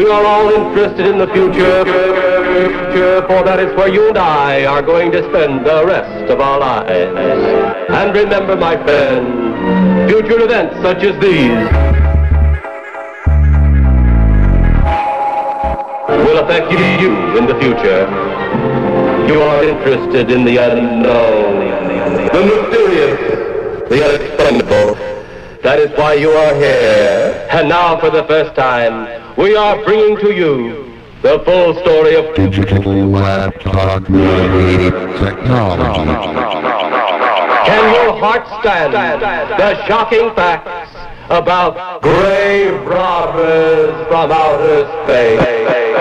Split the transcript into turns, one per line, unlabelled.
are all interested in the future, for that is where you and I are going to spend the rest of our lives. And remember, my friend, future events such as these will affect you in the future. You are interested in the unknown, the mysterious, the unexplainable. That is why you are here. And now, for the first time, we are bringing to you the full story of
digital laptop technology.
Can your heart stand the shocking facts about grave robbers from outer space?